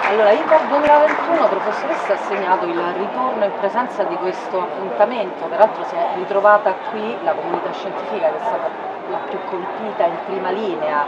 Allora, io dal 2021, professoressa, ha segnato il ritorno in presenza di questo appuntamento, peraltro si è ritrovata qui la comunità scientifica che è stata la più colpita in prima linea,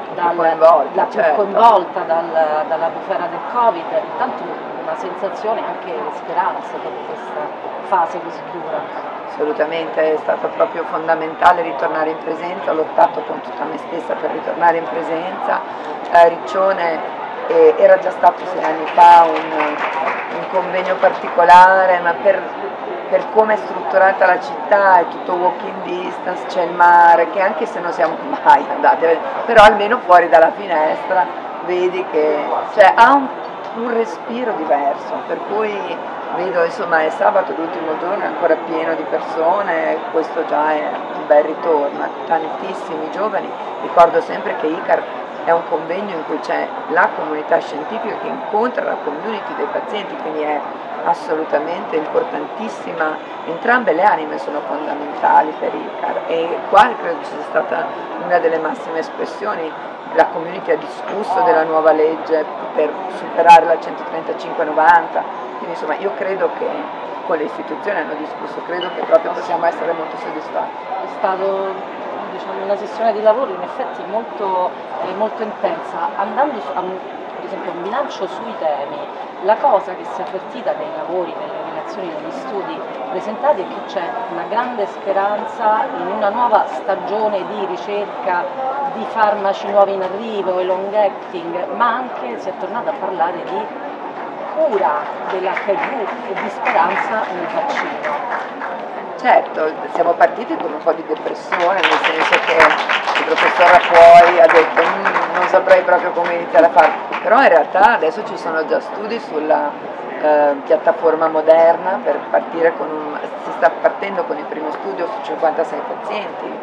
la più coinvolta dalla bufera del Covid, intanto una sensazione anche di speranza dopo questa fase così dura. Assolutamente, è stato proprio fondamentale ritornare in presenza, ho lottato con tutta me stessa per ritornare in presenza. Riccione era già stato 6 anni fa un convegno particolare, ma per come è strutturata la città è tutto walking distance, c'è il mare, che anche se non siamo mai andati, però almeno fuori dalla finestra vedi che ha un respiro diverso, per cui vedo, insomma, è sabato l'ultimo giorno, è ancora pieno di persone, questo già è un bel ritorno, tantissimi giovani. Ricordo sempre che ICAR è un convegno in cui c'è la comunità scientifica che incontra la community dei pazienti, quindi è assolutamente importantissima, entrambe le anime sono fondamentali per ICAR e qua credo sia stata una delle massime espressioni. La community ha discusso della nuova legge per superare la 135-90, quindi insomma io credo che con le istituzioni hanno discusso, credo che proprio possiamo essere molto soddisfatti. È stato, diciamo, una sessione di lavoro in effetti molto intensa, andando per esempio un bilancio sui temi. La cosa che si è avvertita nei lavori, nelle relazioni, negli studi presentati è che c'è una grande speranza in una nuova stagione di ricerca di farmaci nuovi in arrivo e long acting, ma anche si è tornato a parlare di cura dell'HIV e di speranza nel vaccino. Certo, siamo partiti con un po' di depressione, nel senso che il professor Rapuoi ha detto non saprei proprio come iniziare a farlo, però in realtà adesso ci sono già studi sulla piattaforma Moderna per partire si sta partendo con il primo studio su 56 pazienti,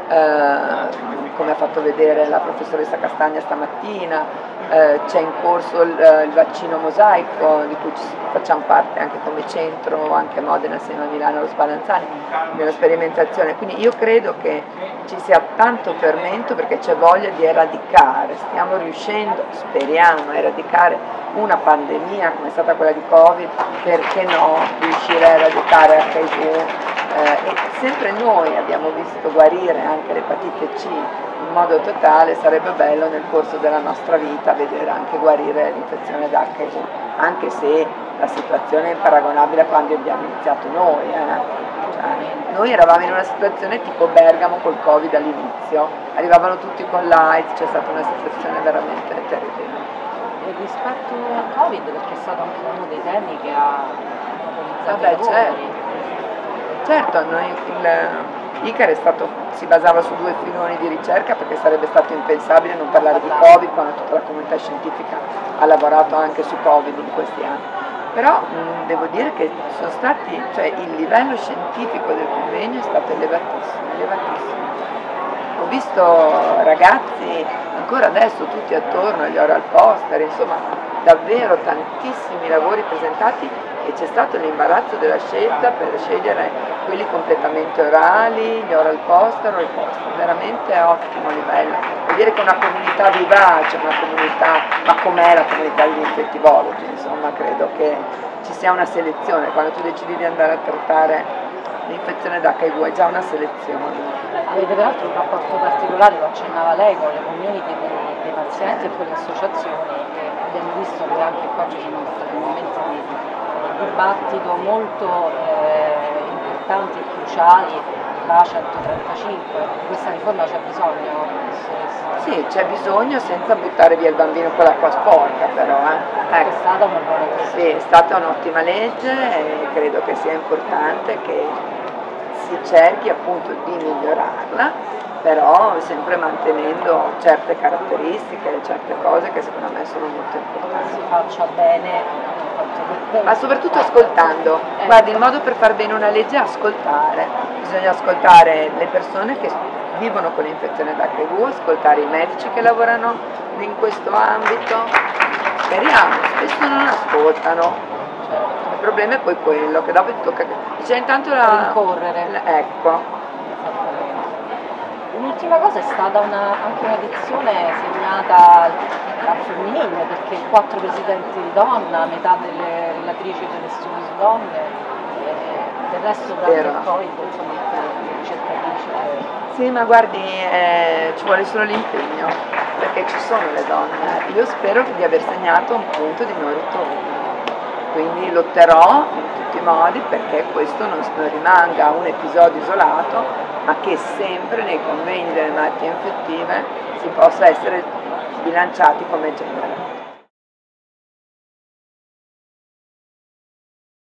come ha fatto vedere la professoressa Castagna stamattina. C'è in corso il vaccino mosaico di cui facciamo parte anche come centro, anche a Modena, assieme a Milano, allo Spallanzani, nella sperimentazione. Quindi io credo che ci sia tanto fermento perché c'è voglia di eradicare, stiamo riuscendo, speriamo, a eradicare una pandemia come è stata quella di Covid, perché no riuscire a eradicare HIV. E sempre noi abbiamo visto guarire anche l'epatite C in modo totale, sarebbe bello nel corso della nostra vita vedere anche guarire l'infezione da HIV, anche se la situazione è imparagonabile a quando abbiamo iniziato noi. Noi eravamo in una situazione tipo Bergamo col Covid all'inizio, arrivavano tutti con l'AIDS, c'è stata una situazione veramente terribile. E rispetto al Covid, perché è stato anche uno dei temi che ha mobilizzato Certo, l'ICAR si basava su 2 filoni di ricerca perché sarebbe stato impensabile non parlare di Covid quando tutta la comunità scientifica ha lavorato anche su Covid in questi anni. Però devo dire che il livello scientifico del convegno è stato elevatissimo, elevatissimo. Ho visto ragazzi ancora adesso tutti attorno agli oral poster, insomma davvero tantissimi lavori presentati e c'è stato l'imbarazzo della scelta per scegliere quelli completamente orali, gli oral poster o i poster, veramente ottimo livello. Vuol dire che una comunità vivace, una comunità, ma com'è la comunità degli infettivologi, insomma credo che ci sia una selezione, quando tu decidi di andare a trattare l'infezione da HIV è già una selezione. Avete peraltro un rapporto particolare, lo accennava lei, con le community dei pazienti e con le associazioni, e abbiamo visto che anche qua ci sono stati momenti di dibattito molto importanti e cruciali, la 135, questa riforma c'è bisogno? Sì, c'è bisogno senza buttare via il bambino con l'acqua sporca però. È stata una buona legge. Sì, è stata un'ottima legge e credo che sia importante che si cerchi appunto di migliorarla, però sempre mantenendo certe caratteristiche, certe cose che secondo me sono molto importanti. Si faccia bene. Ma soprattutto ascoltando. Guardi, il modo per far bene una legge è ascoltare, bisogna ascoltare le persone che vivono con l'infezione da HIV, ascoltare i medici che lavorano in questo ambito, speriamo, spesso non ascoltano, il problema è poi quello, che dopo ti tocca, c'è intanto rincorrere. Ecco. l'ultima cosa è stata anche un'edizione segnata al femminile, perché 4 presidenti di donna, metà delle relatrici delle studi su donne, del resto tranne il Covid, insomma, ricercatrici. Sì, ma guardi, ci vuole solo l'impegno, perché ci sono le donne. Io spero di aver segnato un punto di non ritorno, quindi lotterò in tutti i modi perché questo non rimanga un episodio isolato, ma che sempre nei convegni delle malattie infettive si possa essere bilanciati come genere.